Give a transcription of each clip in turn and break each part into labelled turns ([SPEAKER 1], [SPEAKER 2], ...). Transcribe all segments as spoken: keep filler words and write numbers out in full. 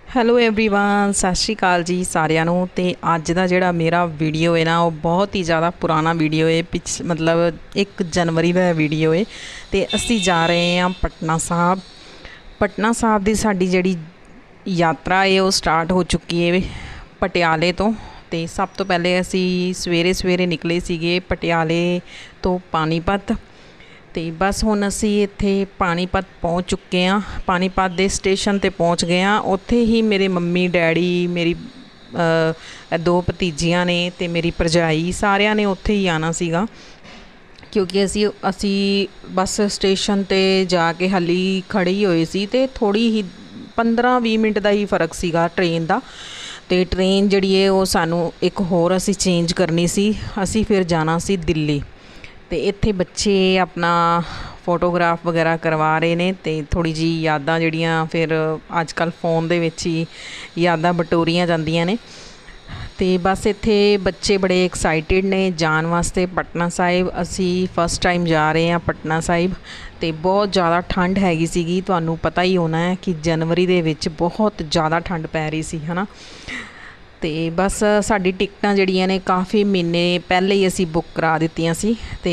[SPEAKER 1] Hello everyone सत श्री अकाल जी ਸਾਰਿਆਂ ਨੂੰ। ਤੇ ਅੱਜ ਦਾ ਜਿਹੜਾ ਮੇਰਾ ਵੀਡੀਓ ਹੈ ਨਾ ਉਹ ਬਹੁਤ ਹੀ ਜ਼ਿਆਦਾ ਪੁਰਾਣਾ ਵੀਡੀਓ ਹੈ, ਪਿਛ ਮਤਲਬ ਇੱਕ ਜਨਵਰੀ ਦਾ ਵੀਡੀਓ ਹੈ। ਤੇ ਅਸੀਂ ਜਾ ਰਹੇ ਹਾਂ ਪਟਨਾ ਸਾਹਿਬ। ਪਟਨਾ ਸਾਹਿਬ ਦੀ ਸਾਡੀ ਜਿਹੜੀ ਯਾਤਰਾ ਹੈ ਉਹ ਸਟਾਰਟ ਹੋ ਚੁੱਕੀ ਹੈ ਪਟਿਆਲੇ ਤੋਂ। ਤੇ ਸਭ ਤੋਂ ਪਹਿਲੇ ਅਸੀਂ ਸਵੇਰੇ ਸਵੇਰੇ ਨਿਕਲੇ ਸੀਗੇ ਪਟਿਆਲੇ ਤੋਂ ਪਾਣੀਪਤ। ਤੇ ਬਸ ਹੁਣ ਅਸੀਂ ਇੱਥੇ ਪਾਣੀਪਤ ਪਹੁੰਚ ਚੁੱਕੇ ਹਾਂ। ਪਾਣੀਪਤ ਦੇ ਸਟੇਸ਼ਨ 'ਤੇ ਪਹੁੰਚ ਗਏ ਹਾਂ। ਉੱਥੇ ਹੀ ਮੇਰੇ ਮੰਮੀ ਡੈਡੀ, ਮੇਰੀ ਦੋ ਭਤੀਜੀਆਂ ਨੇ ਅਤੇ ਮੇਰੀ ਭਰਜਾਈ, ਸਾਰਿਆਂ ਨੇ ਉੱਥੇ ਹੀ ਆਉਣਾ ਸੀਗਾ, ਕਿਉਂਕਿ ਅਸੀਂ ਅਸੀਂ ਬੱਸ ਸਟੇਸ਼ਨ 'ਤੇ ਜਾ ਕੇ ਹਾਲੀ ਖੜ੍ਹੇ ਹੀ ਹੋਏ ਸੀ ਅਤੇ ਥੋੜ੍ਹੀ ਹੀ ਪੰਦਰਾਂ ਵੀਹ ਮਿੰਟ ਦਾ ਹੀ ਫ਼ਰਕ ਸੀਗਾ ਟ੍ਰੇਨ ਦਾ। ਅਤੇ ਟ੍ਰੇਨ ਜਿਹੜੀ ਹੈ ਉਹ ਸਾਨੂੰ ਇੱਕ ਹੋਰ ਅਸੀਂ ਚੇਂਜ ਕਰਨੀ ਸੀ। ਅਸੀਂ ਫਿਰ ਜਾਣਾ ਸੀ ਦਿੱਲੀ। ਅਤੇ ਇੱਥੇ ਬੱਚੇ ਆਪਣਾ ਫੋਟੋਗ੍ਰਾਫ ਵਗੈਰਾ ਕਰਵਾ ਰਹੇ ਨੇ ਅਤੇ ਥੋੜ੍ਹੀ ਜਿਹੀ ਯਾਦਾਂ ਜਿਹੜੀਆਂ ਫਿਰ ਅੱਜ ਕੱਲ੍ਹ ਫ਼ੋਨ ਦੇ ਵਿੱਚ ਹੀ ਯਾਦਾਂ ਬਟੋਰੀਆਂ ਜਾਂਦੀਆਂ ਨੇ। ਅਤੇ ਬਸ ਇੱਥੇ ਬੱਚੇ ਬੜੇ ਐਕਸਾਈਟਿਡ ਨੇ ਜਾਣ ਵਾਸਤੇ ਪਟਨਾ ਸਾਹਿਬ। ਅਸੀਂ ਫਸਟ ਟਾਈਮ ਜਾ ਰਹੇ ਹਾਂ ਪਟਨਾ ਸਾਹਿਬ ਅਤੇ ਬਹੁਤ ਜ਼ਿਆਦਾ ਠੰਡ ਹੈਗੀ ਸੀਗੀ। ਤੁਹਾਨੂੰ ਪਤਾ ਹੀ ਹੋਣਾ ਹੈ ਕਿ ਜਨਵਰੀ ਦੇ ਵਿੱਚ ਬਹੁਤ ਜ਼ਿਆਦਾ ਠੰਡ ਪੈ ਰਹੀ ਸੀ, ਹੈ ਨਾ। ਅਤੇ ਬਸ ਸਾਡੀ ਟਿਕਟਾਂ ਜਿਹੜੀਆਂ ਨੇ ਕਾਫੀ ਮਹੀਨੇ ਪਹਿਲੇ ਹੀ ਅਸੀਂ ਬੁੱਕ ਕਰਾ ਦਿੱਤੀਆਂ ਸੀ। ਅਤੇ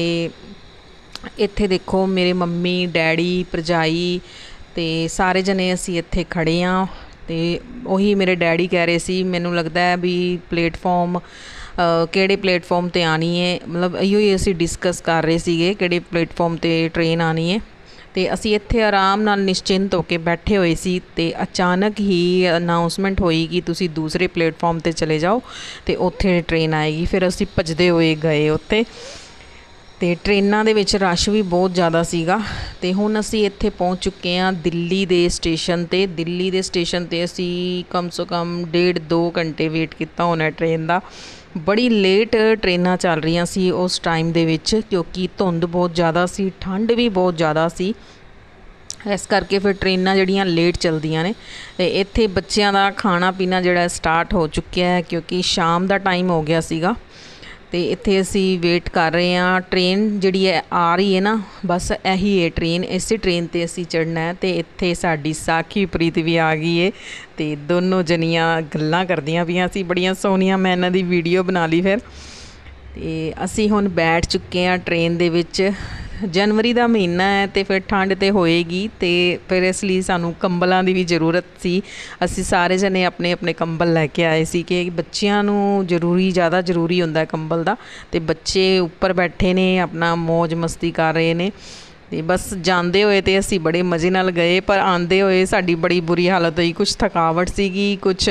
[SPEAKER 1] ਇੱਥੇ ਦੇਖੋ ਮੇਰੇ ਮੰਮੀ ਡੈਡੀ ਭਰਜਾਈ ਅਤੇ ਸਾਰੇ ਜਣੇ ਅਸੀਂ ਇੱਥੇ ਖੜ੍ਹੇ ਹਾਂ। ਅਤੇ ਉਹੀ ਮੇਰੇ ਡੈਡੀ ਕਹਿ ਰਹੇ ਸੀ, ਮੈਨੂੰ ਲੱਗਦਾ ਵੀ ਪਲੇਟਫਾਰਮ ਕਿਹੜੇ ਪਲੇਟਫਾਰਮ 'ਤੇ ਆਉਣੀ ਹੈ, ਮਤਲਬ ਇਹੋ ਹੀ ਅਸੀਂ ਡਿਸਕਸ ਕਰ ਰਹੇ ਸੀਗੇ ਕਿਹੜੇ ਪਲੇਟਫਾਰਮ 'ਤੇ ਟ੍ਰੇਨ ਆਉਣੀ ਹੈ। ਅਤੇ ਅਸੀਂ ਇੱਥੇ ਆਰਾਮ ਨਾਲ ਨਿਸ਼ਚਿੰਤ ਹੋ ਕੇ ਬੈਠੇ ਹੋਏ ਸੀ ਅਤੇ ਅਚਾਨਕ ਹੀ ਅਨਾਊਂਸਮੈਂਟ ਹੋਈ ਕਿ ਤੁਸੀਂ ਦੂਸਰੇ ਪਲੇਟਫਾਰਮ 'ਤੇ ਚਲੇ ਜਾਓ ਅਤੇ ਉੱਥੇ ਟ੍ਰੇਨ ਆਏਗੀ। ਫਿਰ ਅਸੀਂ ਭੱਜਦੇ ਹੋਏ ਗਏ ਉੱਥੇ। ਅਤੇ ਟ੍ਰੇਨਾਂ ਦੇ ਵਿੱਚ ਰਸ਼ ਵੀ ਬਹੁਤ ਜ਼ਿਆਦਾ ਸੀਗਾ। ਅਤੇ ਹੁਣ ਅਸੀਂ ਇੱਥੇ ਪਹੁੰਚ ਚੁੱਕੇ ਹਾਂ ਦਿੱਲੀ ਦੇ ਸਟੇਸ਼ਨ 'ਤੇ। ਦਿੱਲੀ ਦੇ ਸਟੇਸ਼ਨ 'ਤੇ ਅਸੀਂ ਕਮ ਸੋ ਕਮ ਡੇਢ ਦੋ ਘੰਟੇ ਵੇਟ ਕੀਤਾ ਹੋਣਾ ਟ੍ਰੇਨ ਦਾ। ਬੜੀ ਲੇਟ ਟ੍ਰੇਨਾਂ ਚੱਲ ਰਹੀਆਂ ਸੀ ਉਸ ਟਾਈਮ ਦੇ ਵਿੱਚ, ਕਿਉਂਕਿ ਧੁੰਦ ਬਹੁਤ ਜ਼ਿਆਦਾ ਸੀ, ਠੰਡ ਵੀ ਬਹੁਤ ਜ਼ਿਆਦਾ ਸੀ, ਇਸ ਕਰਕੇ ਫਿਰ ਟ੍ਰੇਨਾਂ ਜਿਹੜੀਆਂ ਲੇਟ ਚੱਲਦੀਆਂ ਨੇ। ਅਤੇ ਇੱਥੇ ਬੱਚਿਆਂ ਦਾ ਖਾਣਾ ਪੀਣਾ ਜਿਹੜਾ ਸਟਾਰਟ ਹੋ ਚੁੱਕਿਆ ਹੈ, ਕਿਉਂਕਿ ਸ਼ਾਮ ਦਾ ਟਾਈਮ ਹੋ ਗਿਆ ਸੀਗਾ। ਅਤੇ ਇੱਥੇ ਅਸੀਂ ਵੇਟ ਕਰ ਰਹੇ ਹਾਂ। ਟ੍ਰੇਨ ਜਿਹੜੀ ਹੈ ਆ ਰਹੀ ਹੈ ਨਾ, ਬਸ ਇਹੀ ਹੈ ਟ੍ਰੇਨ, ਇਸੇ ਟ੍ਰੇਨ 'ਤੇ ਅਸੀਂ ਚੜ੍ਹਨਾ ਹੈ। ਅਤੇ ਇੱਥੇ ਸਾਡੀ ਸਾਖੀ ਪ੍ਰੀਤ ਵੀ ਆ ਗਈ ਹੈ ਅਤੇ ਦੋਨੋਂ ਜਣੀਆਂ ਗੱਲਾਂ ਕਰਦੀਆਂ ਪਈਆਂ ਸੀ ਬੜੀਆਂ ਸੋਹਣੀਆਂ। ਮੈਂ ਇਹਨਾਂ ਦੀ ਵੀਡੀਓ ਬਣਾ ਲਈ ਫਿਰ। ਅਤੇ ਅਸੀਂ ਹੁਣ ਬੈਠ ਚੁੱਕੇ ਹਾਂ ਟ੍ਰੇਨ ਦੇ ਵਿੱਚ। ਜਨਵਰੀ ਦਾ ਮਹੀਨਾ ਹੈ ਅਤੇ ਫਿਰ ਠੰਡ ਤਾਂ ਹੋਏਗੀ, ਅਤੇ ਫਿਰ ਇਸ ਲਈ ਸਾਨੂੰ ਕੰਬਲਾਂ ਦੀ ਵੀ ਜ਼ਰੂਰਤ ਸੀ। ਅਸੀਂ ਸਾਰੇ ਜਣੇ ਆਪਣੇ ਆਪਣੇ ਕੰਬਲ ਲੈ ਕੇ ਆਏ ਸੀ ਕਿ ਬੱਚਿਆਂ ਨੂੰ ਜ਼ਰੂਰੀ ਜ਼ਿਆਦਾ ਜ਼ਰੂਰੀ ਹੁੰਦਾ ਕੰਬਲ ਦਾ। ਅਤੇ ਬੱਚੇ ਉੱਪਰ ਬੈਠੇ ਨੇ ਆਪਣਾ ਮੌਜ ਮਸਤੀ ਕਰ ਰਹੇ ਨੇ। ਅਤੇ ਬਸ ਜਾਂਦੇ ਹੋਏ ਤਾਂ ਅਸੀਂ ਬੜੇ ਮਜ਼ੇ ਨਾਲ ਗਏ, ਪਰ ਆਉਂਦੇ ਹੋਏ ਸਾਡੀ ਬੜੀ ਬੁਰੀ ਹਾਲਤ ਹੋਈ। ਕੁਛ ਥਕਾਵਟ ਸੀਗੀ, ਕੁਛ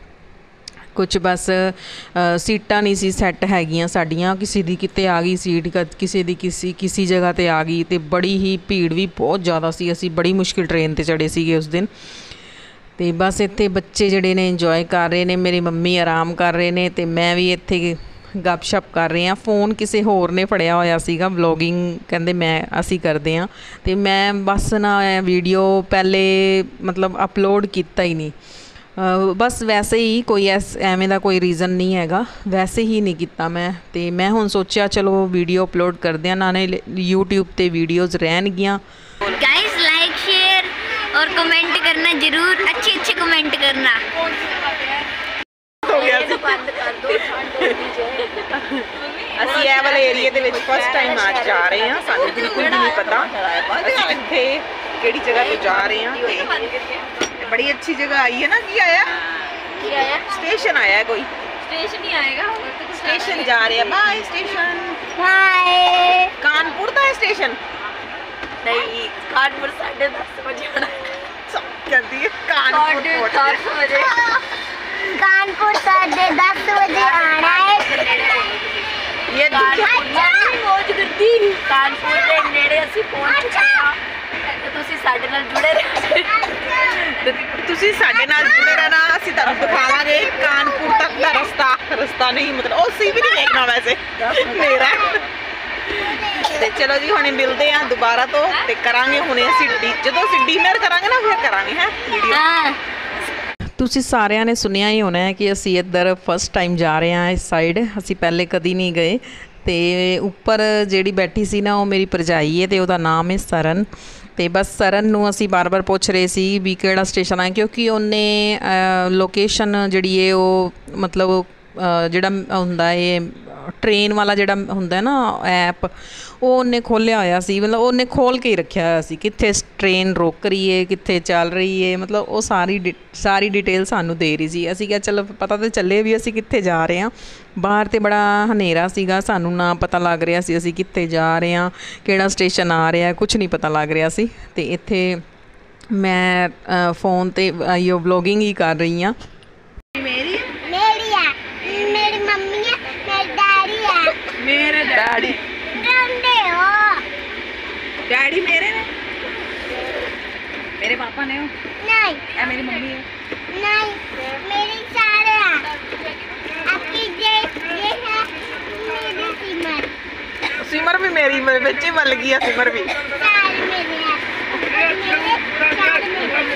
[SPEAKER 1] ਕੁਛ ਬਸ ਸੀਟਾਂ ਨਹੀਂ ਸੀ ਸੈੱਟ ਹੈਗੀਆਂ ਸਾਡੀਆਂ। ਕਿਸੇ ਦੀ ਕਿਤੇ ਆ ਗਈ ਸੀਟ, ਕਿਸੇ ਦੀ ਕਿਸੇ ਕਿਸੇ ਜਗ੍ਹਾ 'ਤੇ ਆ ਗਈ, ਅਤੇ ਬੜੀ ਹੀ ਭੀੜ ਵੀ ਬਹੁਤ ਜ਼ਿਆਦਾ ਸੀ। ਅਸੀਂ ਬੜੀ ਮੁਸ਼ਕਿਲ ਟ੍ਰੇਨ 'ਤੇ ਚੜ੍ਹੇ ਸੀਗੇ ਉਸ ਦਿਨ। ਅਤੇ ਬਸ ਇੱਥੇ ਬੱਚੇ ਜਿਹੜੇ ਨੇ ਇੰਜੋਏ ਕਰ ਰਹੇ ਨੇ, ਮੇਰੀ ਮੰਮੀ ਆਰਾਮ ਕਰ ਰਹੇ ਨੇ, ਅਤੇ ਮੈਂ ਵੀ ਇੱਥੇ ਗੱਪਸ਼ਪ ਕਰ ਰਹੇ ਹਾਂ। ਫ਼ੋਨ ਕਿਸੇ ਹੋਰ ਨੇ ਫੜਿਆ ਹੋਇਆ ਸੀਗਾ, ਵਲੋਗਿੰਗ ਕਹਿੰਦੇ ਮੈਂ ਅਸੀਂ ਕਰਦੇ ਹਾਂ। ਅਤੇ ਮੈਂ ਬਸ ਨਾ ਵੀਡੀਓ ਪਹਿਲੇ ਮਤਲਬ ਅਪਲੋਡ ਕੀਤਾ ਹੀ ਨਹੀਂ, ਬਸ ਵੈਸੇ ਹੀ, ਕੋਈ ਐਸ ਐਵੇਂ ਦਾ ਕੋਈ ਰੀਜ਼ਨ ਨਹੀਂ ਹੈਗਾ, ਵੈਸੇ ਹੀ ਨਹੀਂ ਕੀਤਾ ਮੈਂ। ਅਤੇ ਮੈਂ ਹੁਣ ਸੋਚਿਆ ਚਲੋ ਵੀਡੀਓ ਅਪਲੋਡ ਕਰਦੇ ਹਾਂ, ਨਾਲੇ ਯੂਟਿਊਬ 'ਤੇ ਵੀਡੀਓਜ਼ ਰਹਿਣਗੀਆਂ।
[SPEAKER 2] गाइस लाइक शेयर और कमेंट करना जरूर, अच्छे अच्छे कमेंट करना।
[SPEAKER 1] ਹੋ ਗਿਆ
[SPEAKER 2] बंद कर दो।
[SPEAKER 1] ਅਸੀਂ ਇਹ ਵਾਲੇ ਏਰੀਏ ਦੇ ਵਿੱਚ ਫਸਟ ਟਾਈਮ ਅੱਜ ਜਾ ਰਹੇ ਹਾਂ। ਸਾਨੂੰ ਬਿਲਕੁਲ ਵੀ ਨਹੀਂ ਪਤਾ ਅਸੀਂ ਇੱਥੇ ਕਿਹੜੀ ਜਗ੍ਹਾ 'ਤੇ ਜਾ ਰਹੇ ਹਾਂ। ਤੇ ਬੜੀ ਅੱਛੀ ਜਗ੍ਹਾ ਆਈ ਹੈ ਨਾ। ਕੀ ਆਇਆ
[SPEAKER 2] ਕੀ ਆਇਆ?
[SPEAKER 1] ਸਟੇਸ਼ਨ ਆਇਆ ਕੋਈ।
[SPEAKER 2] स्टेशन ही आएगा,
[SPEAKER 1] ਸਟੇਸ਼ਨ ਜਾ ਰਹੇ ਆ। Bye station.
[SPEAKER 2] बाय।
[SPEAKER 1] ਕਾਨਪੁਰ ਦਾ ਹੈ ਸਟੇਸ਼ਨ।
[SPEAKER 2] नहीं, कानपुर साढ़े दस बजे आना।
[SPEAKER 1] ਕਹਿੰਦੀ ਹੈ ਕਾਨਪੁਰ
[SPEAKER 2] दस बजे कानपुर साढ़े दस बजे आना है।
[SPEAKER 1] ये
[SPEAKER 2] मौज करती कानपुर ਦੇ ਨੇੜੇ ਅਸੀਂ ਪਹੁੰਚ ਚੁੱਕੇ ਹਾਂ। ਤੇ ਤੁਸੀਂ ਸਾਡੇ ਨਾਲ ਜੁੜੇ ਰਹੋ।
[SPEAKER 1] ਤੁਸੀਂ ਸਾਡੇ ਨਾਲ ਜੁੜੇ ਰਹਿਣਾ। ਅਸੀਂ ਤੁਹਾਨੂੰ ਦਿਖਾਵਾਂਗੇ ਕਾਨਪੁਰ ਤੱਕ ਦਾ ਰਸਤਾ। ਰਸਤਾ ਨਹੀਂ ਮਤਲਬ ਉਹ ਸੀ ਵੀ ਨਹੀਂ ਦੇਖਣਾ ਵੈਸੇ ਮੇਰਾ। ਤੇ ਚਲੋ ਜੀ ਹੁਣੇ ਮਿਲਦੇ ਹਾਂ ਦੁਬਾਰਾ ਤੋਂ, ਤੇ ਕਰਾਂਗੇ ਹੁਣੇ ਅਸੀਂ ਜਦੋਂ ਅਸੀਂ ਡਿਨਰ ਕਰਾਂਗੇ ਨਾ ਫਿਰ ਕਰਾਂਗੇ ਹੈ ਵੀਡੀਓ। ਤੁਸੀਂ ਸਾਰਿਆਂ ਨੇ ਸੁਣਿਆ ਹੀ ਹੋਣਾ ਹੈ ਕਿ ਅਸੀਂ ਇੱਧਰ ਫਸਟ ਟਾਈਮ ਜਾ ਰਹੇ ਹਾਂ ਇਸ ਸਾਈਡ। ਅਸੀਂ ਪਹਿਲੇ ਕਦੀ ਨਹੀਂ ਗਏ। ਅਤੇ ਉੱਪਰ ਜਿਹੜੀ ਬੈਠੀ ਸੀ ਨਾ ਉਹ ਮੇਰੀ ਭਰਜਾਈ ਹੈ ਅਤੇ ਉਹਦਾ ਨਾਮ ਹੈ ਸਰਨ। ਤੇ ਬਸ ਸਰਨ ਨੂੰ ਅਸੀਂ ਬਾਰ-ਬਾਰ ਪੁੱਛ ਰਹੇ ਸੀ ਵੀ ਕਿਹੜਾ ਸਟੇਸ਼ਨ ਆ, ਕਿਉਂਕਿ ਉਹਨੇ ਲੋਕੇਸ਼ਨ ਜਿਹੜੀ ਹੈ ਉਹ ਮਤਲਬ ਜਿਹੜਾ ਹੁੰਦਾ ਇਹ ਟ੍ਰੇਨ ਵਾਲਾ ਜਿਹੜਾ ਹੁੰਦਾ ਨਾ ਐਪ, ਉਹ ਉਹਨੇ ਖੋਲ੍ਹਿਆ ਹੋਇਆ ਸੀ, ਮਤਲਬ ਉਹਨੇ ਖੋਲ੍ਹ ਕੇ ਹੀ ਰੱਖਿਆ ਹੋਇਆ ਸੀ ਕਿੱਥੇ ਟ੍ਰੇਨ ਰੁਕ ਰਹੀ ਹੈ, ਕਿੱਥੇ ਚੱਲ ਰਹੀ ਹੈ, ਮਤਲਬ ਉਹ ਸਾਰੀ ਡਿ ਸਾਰੀ ਡਿਟੇਲ ਸਾਨੂੰ ਦੇ ਰਹੀ ਸੀ। ਅਸੀਂ ਕਿਹਾ ਚਲੋ ਪਤਾ ਤਾਂ ਚੱਲੇ ਵੀ ਅਸੀਂ ਕਿੱਥੇ ਜਾ ਰਹੇ ਹਾਂ। ਬਾਹਰ ਤਾਂ ਬੜਾ ਹਨੇਰਾ ਸੀਗਾ, ਸਾਨੂੰ ਨਾ ਪਤਾ ਲੱਗ ਰਿਹਾ ਸੀ ਅਸੀਂ ਕਿੱਥੇ ਜਾ ਰਹੇ ਹਾਂ, ਕਿਹੜਾ ਸਟੇਸ਼ਨ ਆ ਰਿਹਾ, ਕੁਛ ਨਹੀਂ ਪਤਾ ਲੱਗ ਰਿਹਾ ਸੀ। ਅਤੇ ਇੱਥੇ ਮੈਂ ਫ਼ੋਨ 'ਤੇ ਇਹੋ ਵਲੋਗਿੰਗ ਹੀ ਕਰ ਰਹੀ ਹਾਂ।
[SPEAKER 2] मेरे डैडी हो डैडी मेरे ने मेरे पापा ने हो नहीं या मेरी मम्मी है नहीं मेरी सारे हैं आपकी ये ये है मेरी सिमर सिमर भी मेरी बच्ची बन गई है सिमर भी सारे मेरे हैं मेरे सारे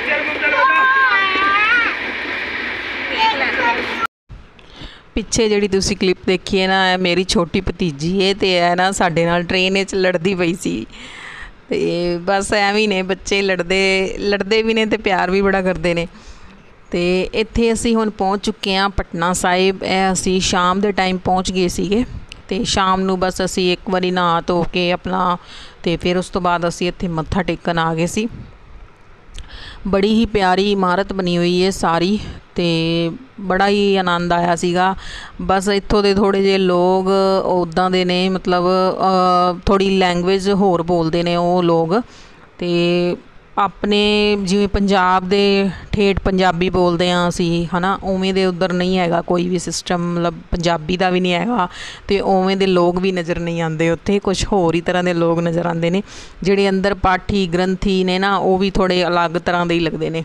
[SPEAKER 2] मेरे
[SPEAKER 1] ਪਿੱਛੇ ਜਿਹੜੀ ਤੁਸੀਂ ਕਲਿੱਪ ਦੇਖੀ ਹੈ ਨਾ, ਇਹ ਮੇਰੀ ਛੋਟੀ ਭਤੀਜੀ ਹੈ ਅਤੇ ਇਹ ਨਾ ਸਾਡੇ ਨਾਲ ਟ੍ਰੇਨ ਵਿੱਚ ਲੜਦੀ ਪਈ ਸੀ। ਅਤੇ ਬਸ ਐਵੇਂ ਨੇ ਬੱਚੇ, ਲੜਦੇ ਲੜਦੇ ਵੀ ਨੇ ਅਤੇ ਪਿਆਰ ਵੀ ਬੜਾ ਕਰਦੇ ਨੇ। ਅਤੇ ਇੱਥੇ ਅਸੀਂ ਹੁਣ ਪਹੁੰਚ ਚੁੱਕੇ ਹਾਂ ਪਟਨਾ ਸਾਹਿਬ। ਇਹ ਅਸੀਂ ਸ਼ਾਮ ਦੇ ਟਾਈਮ ਪਹੁੰਚ ਗਏ ਸੀਗੇ ਅਤੇ ਸ਼ਾਮ ਨੂੰ ਬਸ ਅਸੀਂ ਇੱਕ ਵਾਰੀ ਨਹਾ ਧੋ ਕੇ ਆਪਣਾ, ਅਤੇ ਫਿਰ ਉਸ ਤੋਂ ਬਾਅਦ ਅਸੀਂ ਇੱਥੇ ਮੱਥਾ ਟੇਕਣ ਆ ਗਏ ਸੀ। ਬੜੀ ਹੀ ਪਿਆਰੀ ਇਮਾਰਤ ਬਣੀ ਹੋਈ ਹੈ ਸਾਰੀ, ਅਤੇ ਬੜਾ ਹੀ ਆਨੰਦ ਆਇਆ ਸੀਗਾ। ਬਸ ਇੱਥੋਂ ਦੇ ਥੋੜ੍ਹੇ ਜਿਹੇ ਲੋਕ ਉੱਦਾਂ ਦੇ ਨੇ, ਮਤਲਬ ਥੋੜ੍ਹੀ ਲੈਂਗੁਏਜ ਹੋਰ ਬੋਲਦੇ ਨੇ ਉਹ ਲੋਕ, ਅਤੇ ਆਪਣੇ ਜਿਵੇਂ ਪੰਜਾਬ ਦੇ ਠੇਠ ਪੰਜਾਬੀ ਬੋਲਦੇ ਹਾਂ ਅਸੀਂ, ਹੈ ਨਾ, ਉਵੇਂ ਦੇ ਉੱਧਰ ਨਹੀਂ ਹੈਗਾ ਕੋਈ ਵੀ ਸਿਸਟਮ, ਮਤਲਬ ਪੰਜਾਬੀ ਦਾ ਵੀ ਨਹੀਂ ਹੈਗਾ, ਅਤੇ ਉਵੇਂ ਦੇ ਲੋਕ ਵੀ ਨਜ਼ਰ ਨਹੀਂ ਆਉਂਦੇ ਉੱਥੇ। ਕੁਛ ਹੋਰ ਹੀ ਤਰ੍ਹਾਂ ਦੇ ਲੋਕ ਨਜ਼ਰ ਆਉਂਦੇ ਨੇ। ਜਿਹੜੇ ਅੰਦਰ ਪਾਠੀ ਗ੍ਰੰਥੀ ਨੇ ਨਾ, ਉਹ ਵੀ ਥੋੜ੍ਹੇ ਅਲੱਗ ਤਰ੍ਹਾਂ ਦੇ ਹੀ ਲੱਗਦੇ ਨੇ।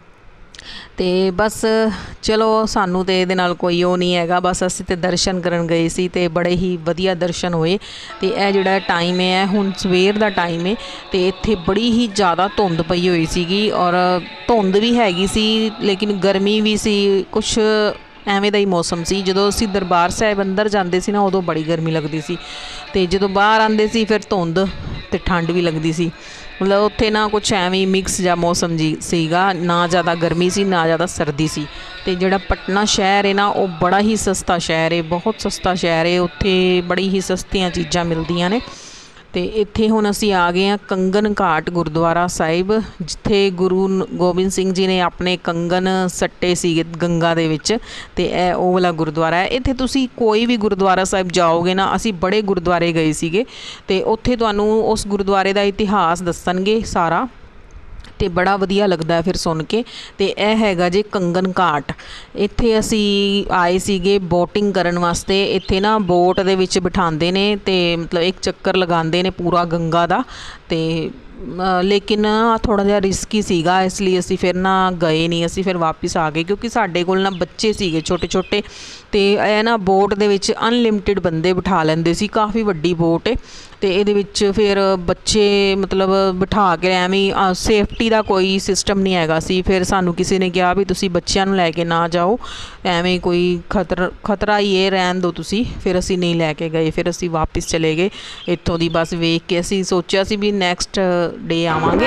[SPEAKER 1] ਅਤੇ ਬਸ ਚਲੋ ਸਾਨੂੰ ਤਾਂ ਇਹਦੇ ਨਾਲ ਕੋਈ ਉਹ ਨਹੀਂ ਹੈਗਾ, ਬਸ ਅਸੀਂ ਤਾਂ ਦਰਸ਼ਨ ਕਰਨ ਗਏ ਸੀ ਅਤੇ ਬੜੇ ਹੀ ਵਧੀਆ ਦਰਸ਼ਨ ਹੋਏ। ਅਤੇ ਇਹ ਜਿਹੜਾ ਟਾਈਮ ਹੈ ਹੁਣ ਸਵੇਰ ਦਾ ਟਾਈਮ ਹੈ, ਅਤੇ ਇੱਥੇ ਬੜੀ ਹੀ ਜ਼ਿਆਦਾ ਧੁੰਦ ਪਈ ਹੋਈ ਸੀਗੀ, ਔਰ ਧੁੰਦ ਵੀ ਹੈਗੀ ਸੀ ਲੇਕਿਨ ਗਰਮੀ ਵੀ ਸੀ, ਕੁਛ ਐਵੇਂ ਦਾ ਹੀ ਮੌਸਮ ਸੀ। ਜਦੋਂ ਅਸੀਂ ਦਰਬਾਰ ਸਾਹਿਬ ਅੰਦਰ ਜਾਂਦੇ ਸੀ ਨਾ, ਉਦੋਂ ਬੜੀ ਗਰਮੀ ਲੱਗਦੀ ਸੀ, ਅਤੇ ਜਦੋਂ ਬਾਹਰ ਆਉਂਦੇ ਸੀ ਫਿਰ ਧੁੰਦ ਅਤੇ ਠੰਡ ਵੀ ਲੱਗਦੀ ਸੀ। ਮਤਲਬ ਉੱਥੇ ਨਾ ਕੁਛ ਐਵੇਂ ਮਿਕਸ ਜਿਹਾ ਮੌਸਮ ਜੀ ਸੀਗਾ, ਨਾ ਜ਼ਿਆਦਾ ਗਰਮੀ ਸੀ ਨਾ ਜ਼ਿਆਦਾ ਸਰਦੀ ਸੀ। ਅਤੇ ਜਿਹੜਾ ਪਟਨਾ ਸ਼ਹਿਰ ਹੈ ਨਾ, ਉਹ ਬੜਾ ਹੀ ਸਸਤਾ ਸ਼ਹਿਰ ਹੈ, ਬਹੁਤ ਸਸਤਾ ਸ਼ਹਿਰ ਹੈ। ਉੱਥੇ ਬੜੀ ਹੀ ਸਸਤੀਆਂ ਚੀਜ਼ਾਂ ਮਿਲਦੀਆਂ ਨੇ। ਅਤੇ ਇੱਥੇ ਹੁਣ ਅਸੀਂ ਆ ਗਏ ਹਾਂ ਕੰਗਨ ਘਾਟ ਗੁਰਦੁਆਰਾ ਸਾਹਿਬ, ਜਿੱਥੇ ਗੁਰੂ ਗੋਬਿੰਦ ਸਿੰਘ ਜੀ ਨੇ ਆਪਣੇ ਕੰਗਨ ਸੱਟੇ ਸੀਗੇ ਗੰਗਾ ਦੇ ਵਿੱਚ, ਅਤੇ ਇਹ ਉਹ ਵਾਲਾ ਗੁਰਦੁਆਰਾ ਹੈ। ਇੱਥੇ ਤੁਸੀਂ ਕੋਈ ਵੀ ਗੁਰਦੁਆਰਾ ਸਾਹਿਬ ਜਾਓਗੇ ਨਾ, ਅਸੀਂ ਬੜੇ ਗੁਰਦੁਆਰੇ ਗਏ ਸੀਗੇ, ਅਤੇ ਉੱਥੇ ਤੁਹਾਨੂੰ ਉਸ ਗੁਰਦੁਆਰੇ ਦਾ ਇਤਿਹਾਸ ਦੱਸਣਗੇ ਸਾਰਾ, ਅਤੇ ਬੜਾ ਵਧੀਆ ਲੱਗਦਾ ਫਿਰ ਸੁਣ ਕੇ। ਅਤੇ ਇਹ ਹੈਗਾ ਜੇ ਕੰਗਨ ਘਾਟ। ਇੱਥੇ ਅਸੀਂ ਆਏ ਸੀਗੇ ਬੋਟਿੰਗ ਕਰਨ ਵਾਸਤੇ। ਇੱਥੇ ਨਾ ਬੋਟ ਦੇ ਵਿੱਚ ਬਿਠਾਉਂਦੇ ਨੇ ਅਤੇ ਮਤਲਬ ਇੱਕ ਚੱਕਰ ਲਗਾਉਂਦੇ ਨੇ ਪੂਰਾ ਗੰਗਾ ਦਾ, ਅਤੇ ਲੇਕਿਨ ਥੋੜ੍ਹਾ ਜਿਹਾ ਰਿਸਕੀ ਸੀਗਾ, ਇਸ ਲਈ ਅਸੀਂ ਫਿਰ ਨਾ ਗਏ ਨਹੀਂ, ਅਸੀਂ ਫਿਰ ਵਾਪਸ ਆ ਗਏ, ਕਿਉਂਕਿ ਸਾਡੇ ਕੋਲ ਨਾ ਬੱਚੇ ਸੀਗੇ ਛੋਟੇ ਛੋਟੇ, ਅਤੇ ਇਹ ਨਾ ਬੋਟ ਦੇ ਵਿੱਚ ਅਨਲਿਮਿਟਿਡ ਬੰਦੇ ਬਿਠਾ ਲੈਂਦੇ ਸੀ, ਕਾਫੀ ਵੱਡੀ ਬੋਟ ਹੈ, ਅਤੇ ਇਹਦੇ ਵਿੱਚ ਫਿਰ ਬੱਚੇ ਮਤਲਬ ਬਿਠਾ ਕੇ ਐਵੇਂ ਸੇਫਟੀ ਦਾ ਕੋਈ ਸਿਸਟਮ ਨਹੀਂ ਹੈਗਾ ਸੀ। ਫਿਰ ਸਾਨੂੰ ਕਿਸੇ ਨੇ ਕਿਹਾ ਵੀ ਤੁਸੀਂ ਬੱਚਿਆਂ ਨੂੰ ਲੈ ਕੇ ਨਾ ਜਾਓ, ਐਵੇਂ ਕੋਈ ਖਤਰ ਖਤਰਾ ਹੀ ਇਹ, ਰਹਿਣ ਦਿਓ ਤੁਸੀਂ। ਫਿਰ ਅਸੀਂ ਨਹੀਂ ਲੈ ਕੇ ਗਏ, ਫਿਰ ਅਸੀਂ ਵਾਪਸ ਚਲੇ ਗਏ ਇੱਥੋਂ ਦੀ ਬੱਸ ਵੇਖ ਕੇ। ਅਸੀਂ ਸੋਚਿਆ ਸੀ ਵੀ ਨੈਕਸਟ ਡੇ ਆਵਾਂਗੇ।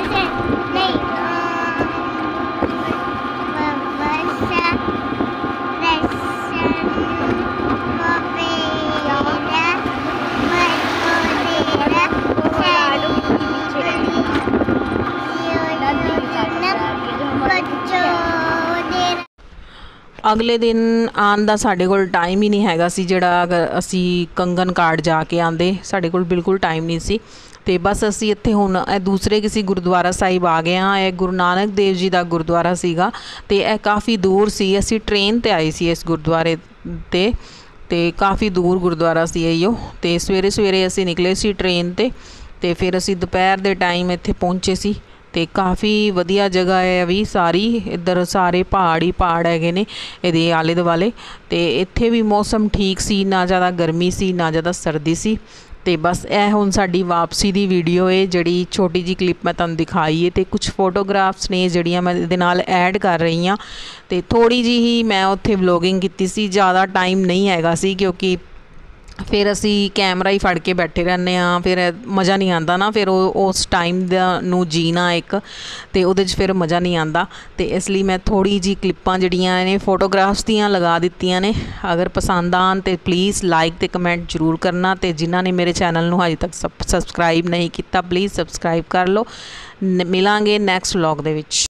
[SPEAKER 1] ਅਗਲੇ ਦਿਨ ਆਉਣ ਦਾ ਸਾਡੇ ਕੋਲ ਟਾਈਮ ਹੀ ਨਹੀਂ ਹੈਗਾ ਸੀ, ਜਿਹੜਾ ਅਗਰ ਅਸੀਂ ਕੰਗਨ ਘਾਟ ਜਾ ਕੇ ਆਉਂਦੇ, ਸਾਡੇ ਕੋਲ ਬਿਲਕੁਲ ਟਾਈਮ ਨਹੀਂ ਸੀ। ਅਤੇ ਬਸ ਅਸੀਂ ਇੱਥੇ ਹੁਣ ਇਹ ਦੂਸਰੇ ਕਿਸੇ ਗੁਰਦੁਆਰਾ ਸਾਹਿਬ ਆ ਗਏ ਹਾਂ। ਇਹ ਗੁਰੂ ਨਾਨਕ ਦੇਵ ਜੀ ਦਾ ਗੁਰਦੁਆਰਾ ਸੀਗਾ, ਅਤੇ ਇਹ ਕਾਫੀ ਦੂਰ ਸੀ। ਅਸੀਂ ਟ੍ਰੇਨ 'ਤੇ ਆਏ ਸੀ ਇਸ ਗੁਰਦੁਆਰੇ 'ਤੇ, ਅਤੇ ਕਾਫੀ ਦੂਰ ਗੁਰਦੁਆਰਾ ਸੀ ਇਹੋ। ਅਤੇ ਸਵੇਰੇ ਸਵੇਰੇ ਅਸੀਂ ਨਿਕਲੇ ਸੀ ਟ੍ਰੇਨ 'ਤੇ, ਅਤੇ ਫਿਰ ਅਸੀਂ ਦੁਪਹਿਰ ਦੇ ਟਾਈਮ ਇੱਥੇ ਪਹੁੰਚੇ ਸੀ। ਅਤੇ ਕਾਫੀ ਵਧੀਆ ਜਗ੍ਹਾ ਹੈ ਵੀ ਸਾਰੀ, ਇੱਧਰ ਸਾਰੇ ਪਹਾੜ ਹੀ ਪਹਾੜ ਹੈਗੇ ਨੇ ਇਹਦੇ ਆਲੇ ਦੁਆਲੇ, ਅਤੇ ਇੱਥੇ ਵੀ ਮੌਸਮ ਠੀਕ ਸੀ, ਨਾ ਜ਼ਿਆਦਾ ਗਰਮੀ ਸੀ ਨਾ ਜ਼ਿਆਦਾ ਸਰਦੀ ਸੀ। ਅਤੇ ਬਸ ਇਹ ਹੁਣ ਸਾਡੀ ਵਾਪਸੀ ਦੀ ਵੀਡੀਓ ਹੈ, ਜਿਹੜੀ ਛੋਟੀ ਜਿਹੀ ਕਲਿੱਪ ਮੈਂ ਤੁਹਾਨੂੰ ਦਿਖਾਈ ਹੈ, ਅਤੇ ਕੁਛ ਫੋਟੋਗ੍ਰਾਫਸ ਨੇ ਜਿਹੜੀਆਂ ਮੈਂ ਇਹਦੇ ਨਾਲ ਐਡ ਕਰ ਰਹੀ ਹਾਂ। ਅਤੇ ਥੋੜ੍ਹੀ ਜਿਹੀ ਹੀ ਮੈਂ ਉੱਥੇ ਵਲੋਗਿੰਗ ਕੀਤੀ ਸੀ, ਜ਼ਿਆਦਾ ਟਾਈਮ ਨਹੀਂ ਹੈਗਾ ਸੀ, ਕਿਉਂਕਿ ਫਿਰ ਅਸੀਂ ਕੈਮਰਾ ਹੀ ਫੜ ਕੇ ਬੈਠੇ ਰਹਿੰਦੇ ਹਾਂ, ਫਿਰ ਮਜ਼ਾ ਨਹੀਂ ਆਉਂਦਾ ਨਾ, ਫਿਰ ਉਹ ਉਸ ਟਾਈਮ ਦਾ ਨੂੰ ਜੀਣਾ ਇੱਕ, ਅਤੇ ਉਹਦੇ 'ਚ ਫਿਰ ਮਜ਼ਾ ਨਹੀਂ ਆਉਂਦਾ। ਅਤੇ ਇਸ ਲਈ ਮੈਂ ਥੋੜ੍ਹੀ ਜਿਹੀ ਕਲਿੱਪਾਂ ਜਿਹੜੀਆਂ ਨੇ ਫੋਟੋਗ੍ਰਾਫਸ ਦੀਆਂ ਲਗਾ ਦਿੱਤੀਆਂ ਨੇ। ਅਗਰ ਪਸੰਦ ਆਉਣ ਤਾਂ ਪਲੀਜ਼ ਲਾਈਕ ਅਤੇ ਕਮੈਂਟ ਜ਼ਰੂਰ ਕਰਨਾ, ਅਤੇ ਜਿਨ੍ਹਾਂ ਨੇ ਮੇਰੇ ਚੈਨਲ ਨੂੰ ਹਜੇ ਤੱਕ ਸਬ ਸਬਸਕ੍ਰਾਈਬ ਨਹੀਂ ਕੀਤਾ ਪਲੀਜ਼ ਸਬਸਕ੍ਰਾਈਬ ਕਰ ਲਓ। ਨ ਮਿਲਾਂਗੇ ਨੈਕਸਟ ਵਲੋਗ ਦੇ ਵਿੱਚ।